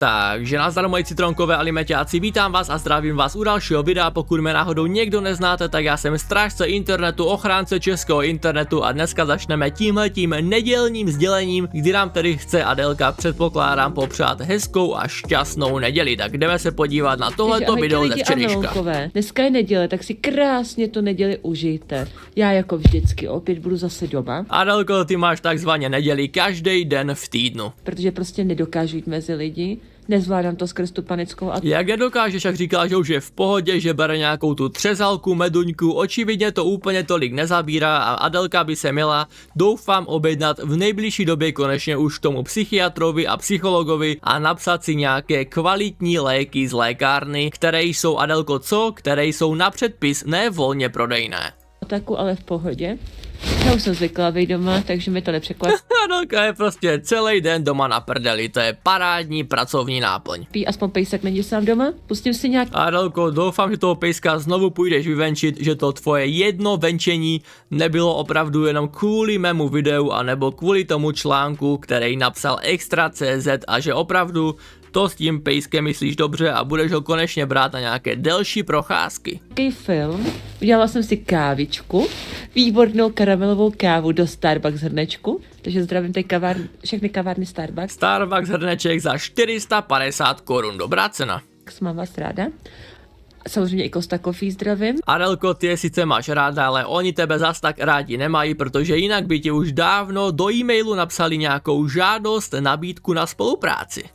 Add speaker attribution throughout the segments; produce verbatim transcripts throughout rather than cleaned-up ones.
Speaker 1: Takže nazdar moji citronkové alimeťáci, vítám vás a zdravím vás u dalšího videa. Pokud mě náhodou někdo neznáte, tak já jsem strážce internetu, ochránce českého internetu a dneska začneme tímhletím nedělním sdělením, kdy nám tedy chce Adelka, předpokládám, popřát hezkou a šťastnou neděli. Tak jdeme se podívat na tohleto video ze včerejška.
Speaker 2: Dneska je neděle, tak si krásně to neděli užijte. Já jako vždycky opět budu zase doma.
Speaker 1: Adelko, ty máš takzvaně neděli každý den v týdnu.
Speaker 2: Protože prostě nedokážu jít mezi lidi. Nezvládám to skrz tu panickou a...
Speaker 1: Jak nedokážeš, jak říkala, že už je v pohodě, že bere nějakou tu třezalku, meduňku, očividně to úplně tolik nezabírá a Adelka by se měla, doufám, objednat v nejbližší době konečně už tomu psychiatrovi a psychologovi a napsat si nějaké kvalitní léky z lékárny, které jsou, Adelko, co? Které jsou na předpis, ne volně prodejné.
Speaker 2: Taku, ale v pohodě. Já už jsem zvyklá být doma, takže mi to nepřekvapí.
Speaker 1: Adelka je prostě celý den doma na prdeli, to je parádní pracovní náplň.
Speaker 2: Pí, aspoň pejsek není sám doma? Pustím si nějak...
Speaker 1: Adelko, doufám, že toho pejska znovu půjdeš vyvenčit, že to tvoje jedno venčení nebylo opravdu jenom kvůli mému videu, anebo kvůli tomu článku, který napsal Extra tečka cé zet a že opravdu to s tím pejskem myslíš dobře a budeš ho konečně brát na nějaké delší procházky.
Speaker 2: Taký film, udělala jsem si kávičku, výbornou karamelovou kávu do Starbucks hrnečku, takže zdravím tady kavárny, všechny kavárny Starbucks.
Speaker 1: Starbucks hrneček za čtyři sta padesát korun, dobrá cena.
Speaker 2: Mám vás ráda. Samozřejmě i Costa Coffee zdravím.
Speaker 1: Adelko, ty je sice máš ráda, ale oni tebe zas tak rádi nemají, protože jinak by ti už dávno do e-mailu napsali nějakou žádost, nabídku na spolupráci.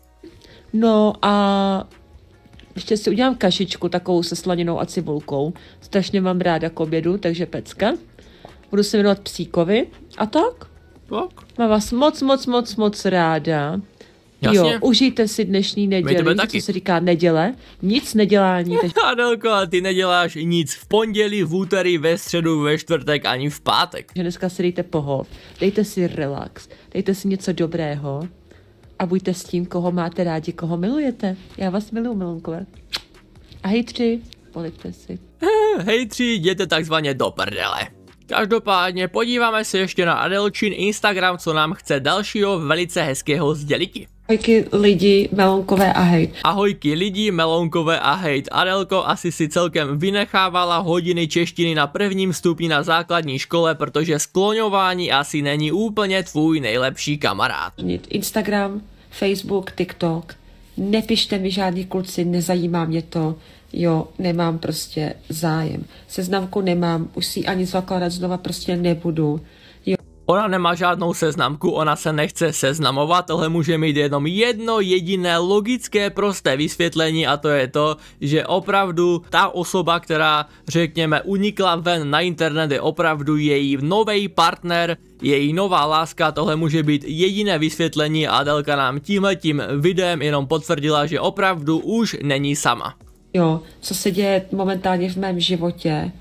Speaker 2: No a ještě si udělám kašičku takovou se slaninou a cibulkou. Strašně mám ráda k obědu, takže pecka. Budu se jmenovat Psíkovi. A tak?
Speaker 1: Tak.
Speaker 2: Mám vás moc, moc, moc, moc ráda.
Speaker 1: Jasně.
Speaker 2: Jo, užijte si dnešní neděli, co se říká neděle. Nic nedělání. Tež...
Speaker 1: Adelko, a ty neděláš nic v pondělí, v úterý, ve středu, ve čtvrtek ani v pátek.
Speaker 2: Že dneska si dejte pohod, dejte si relax, dejte si něco dobrého. A buďte s tím, koho máte rádi, koho milujete. Já vás miluju, milunkové. A hejtři, polipte si.
Speaker 1: Hejtři, jděte takzvaně do prdele. Každopádně podíváme se ještě na Adelčin Instagram, co nám chce dalšího velice hezkého sděliti.
Speaker 2: Ahojky lidi, melonkové a hejt.
Speaker 1: Ahojky lidi, melonkové a hejt. Adelko, asi si celkem vynechávala hodiny češtiny na prvním stupni na základní škole, protože skloňování asi není úplně tvůj nejlepší kamarád.
Speaker 2: Instagram, Facebook, TikTok. Nepište mi žádný kluci, nezajímá mě to. Jo, nemám prostě zájem. Seznamku nemám, už si ani zakládat znova prostě nebudu.
Speaker 1: Ona nemá žádnou seznamku, ona se nechce seznamovat, tohle může mít jenom jedno jediné logické prosté vysvětlení a to je to, že opravdu ta osoba, která řekněme unikla ven na internet, je opravdu její nový partner, její nová láska, tohle může být jediné vysvětlení a Adelka nám tímhletím videem jenom potvrdila, že opravdu už není sama.
Speaker 2: Jo, co se děje momentálně v mém životě,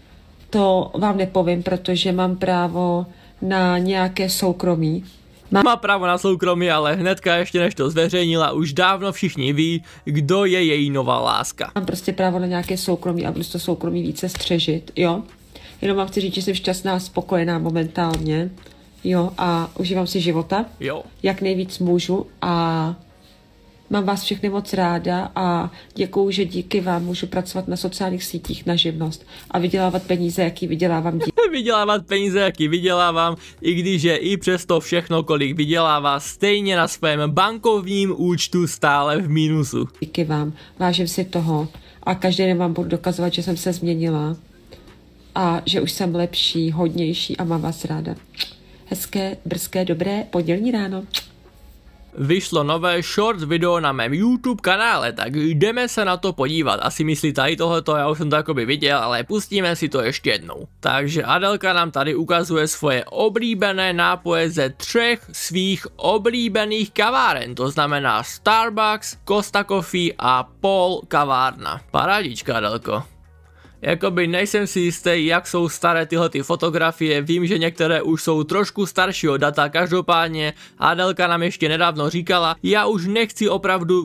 Speaker 2: to vám nepovím, protože mám právo na nějaké soukromí.
Speaker 1: Má... Má právo na soukromí, ale hnedka ještě než to zveřejnila, už dávno všichni ví, kdo je její nová láska.
Speaker 2: Mám prostě právo na nějaké soukromí a budu to soukromí více střežit, jo. Jenom vám chci říct, že jsem šťastná a spokojená momentálně, jo, a užívám si života,
Speaker 1: jo,
Speaker 2: jak nejvíc můžu a mám vás všechny moc ráda a děkuju, že díky vám můžu pracovat na sociálních sítích na živnost a vydělávat peníze, jaký vydělávám díky.
Speaker 1: Vydělávat peníze, jaký vydělávám, i když je i přesto všechno, kolik vydělává, stejně na svém bankovním účtu stále v mínusu.
Speaker 2: Díky vám, vážím si toho a každý den vám budu dokazovat, že jsem se změnila a že už jsem lepší, hodnější a mám vás ráda. Hezké, brzké, dobré pondělní ráno.
Speaker 1: Vyšlo nové short video na mém YouTube kanále, tak jdeme se na to podívat. Asi myslí tady tohleto, já už jsem to jakoby viděl, ale pustíme si to ještě jednou. Takže Adelka nám tady ukazuje svoje oblíbené nápoje ze třech svých oblíbených kaváren, to znamená Starbucks, Costa Coffee a Paul kavárna. Parádička, Adelko. Jakoby nejsem si jistý, jak jsou staré tyhle ty fotografie, vím, že některé už jsou trošku staršího data, každopádně Adelka nám ještě nedávno říkala, já už nechci opravdu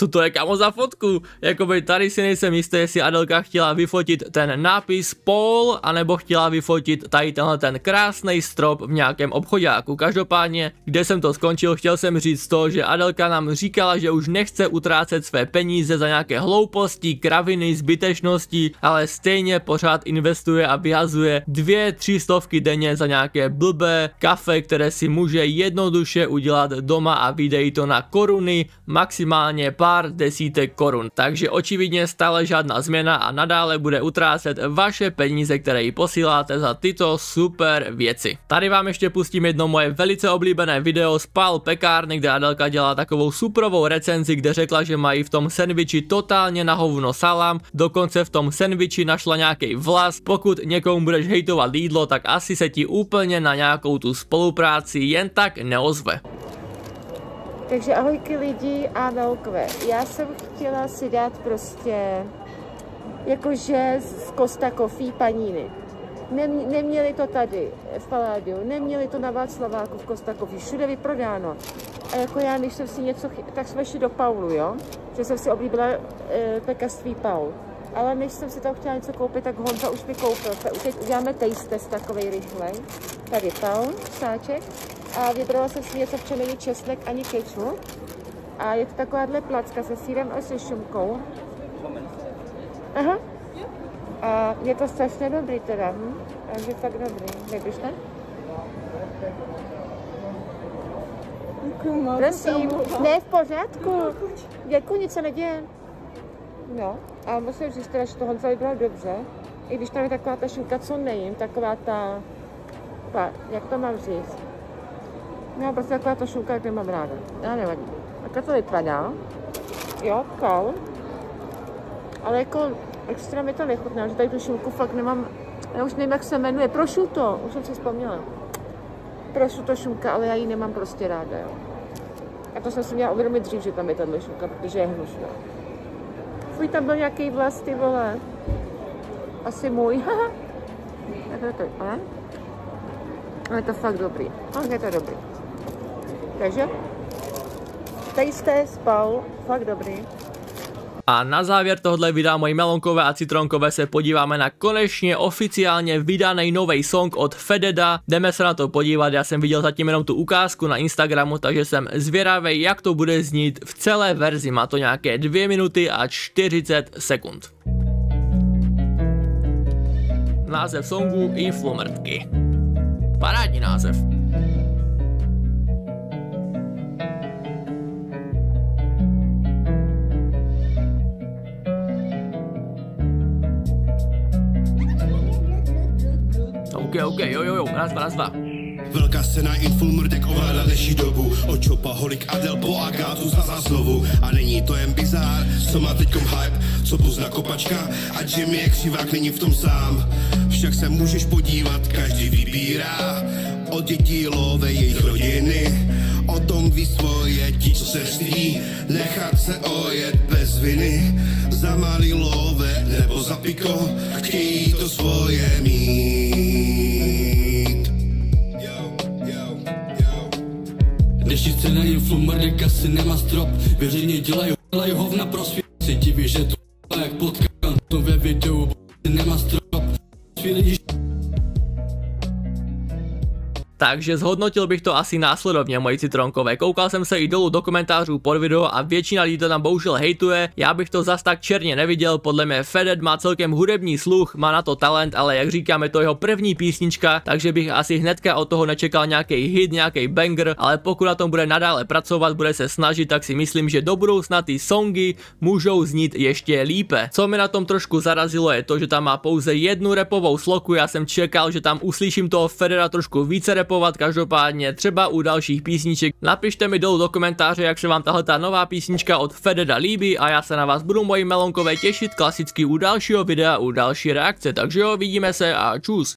Speaker 1: Co to je, kámo, za fotku? Jakoby tady si nejsem jistý, jestli Adelka chtěla vyfotit ten nápis Paul, anebo chtěla vyfotit tady tenhle ten krásný strop v nějakém obchodáku. Každopádně, kde jsem to skončil, chtěl jsem říct to, že Adelka nám říkala, že už nechce utrácet své peníze za nějaké hlouposti, kraviny, zbytečnosti, ale stejně pořád investuje a vyhazuje dvě, tři stovky denně za nějaké blbé kafe, které si může jednoduše udělat doma a vyjde to na koruny, maximálně pár desítek korun. Takže očividně stále žádná změna a nadále bude utrácet vaše peníze, které jí posíláte za tyto super věci. Tady vám ještě pustím jedno moje velice oblíbené video z Paul pekárny, kde Adelka dělá takovou suprovou recenzi, kde řekla, že mají v tom sendviči totálně na hovno salám, dokonce v tom sendviči našla nějaký vlas. Pokud někomu budeš hejtovat jídlo, tak asi se ti úplně na nějakou tu spolupráci jen tak neozve.
Speaker 2: Takže ahojky lidi a Adelkové. Já jsem chtěla si dát prostě jakože z Costa Coffee paniny. Nem, neměli to tady v Paládiu, neměli to na Václaváku v Costa Coffee, všude vyprodáno. A jako já, když jsem si něco, tak jsme šli do Paulu, jo? Že jsem si oblíbila e, pekařství Paul. Ale než jsem si tam chtěla něco koupit, tak Honza už mi koupil. Teď uděláme taste test takovej rychlej. Tady Paul, sáček. A vybrala jsem si něco, v čem není česnek ani kečup. A je to takováhle placka se sýrem a se šunkou. Aha. A je to strašně dobrý teda. Hm? Takže fakt dobrý. Nebudeš tam? Prosím. Ne, v pořádku. Děkuji, nic se neděje. No, a musím říct teda, že to Honza vybral dobře. I když tam je taková ta šunka, co nejím, taková ta... ta jak to mám říct? No, prostě taková ta šunka, jak nemám ráda. Já nevadí. A to vypadá. Jo, kal. Ale jako extra mi to nechutná, že tady tu šunku fakt nemám... Já už nevím, jak se jmenuje. Prosciutto, už jsem si vzpomněla. Prosciutto šunka, ale já ji nemám prostě ráda, jo. A to jsem si měla uvědomit dřív, že tam je tato šunka, protože je hnusná. Fuj, tam byl nějaký vlas, ty vole. Asi můj, haha. Jak to vypadá? Ale je to fakt dobrý. Ale je to dobrý. Takže, tady jste spal, fakt dobrý.
Speaker 1: A na závěr tohle videa moji melonkové a citronkové se podíváme na konečně oficiálně vydaný nový song od Fededa. Jdeme se na to podívat, já jsem viděl zatím jenom tu ukázku na Instagramu, takže jsem zvědavý, jak to bude znít v celé verzi. Má to nějaké dvě minuty a čtyřicet sekund. Název songu Influmrtky. Parádní název. OK, OK, jo, jo, jo, raz, dva, raz, dva.
Speaker 3: Velká scéna Influmrtek ovládá dnešní dobu. Od Chopaholik Adel po Agátu zase znovu. A není to jen bizár, co má teďkom hype, co pozná kopačka. A Jimmy je křivák, není v tom sám. Však se můžeš podívat, každý vybírá. Od dětí love jejich rodiny. O tom ví svoje ti, co se stydí. Nechat se ojet bez viny. Za malý love nebo za piko, chtějí to svoje mít.
Speaker 4: Dnešní scéna Influmrtek asi nemá strop. Veřejně dělají dělají hovna pro svět. Si diví, že to jak potkám. To ve videu nemá strop. Svý lidi.
Speaker 1: Takže zhodnotil bych to asi následovně, moji citronkové. Koukal jsem se i dolů do komentářů pod video a většina lidí to tam bohužel hejtuje. Já bych to zas tak černě neviděl, podle mě Feded má celkem hudební sluch, má na to talent, ale jak říkám, je to jeho první písnička, takže bych asi hnedka od toho nečekal nějaký hit, nějaký banger, ale pokud na tom bude nadále pracovat, bude se snažit, tak si myslím, že do budoucna ty songy můžou znít ještě lípe. Co mi na tom trošku zarazilo je to, že tam má pouze jednu rapovou sloku, já jsem čekal, že tam uslyším toho Federa trošku více rapovat. Každopádně třeba u dalších písniček. Napište mi dolů do komentáře, jak se vám tahle ta nová písnička od Fededa líbí a já se na vás budu moji melonkové těšit klasicky u dalšího videa, u další reakce. Takže jo, vidíme se a čus.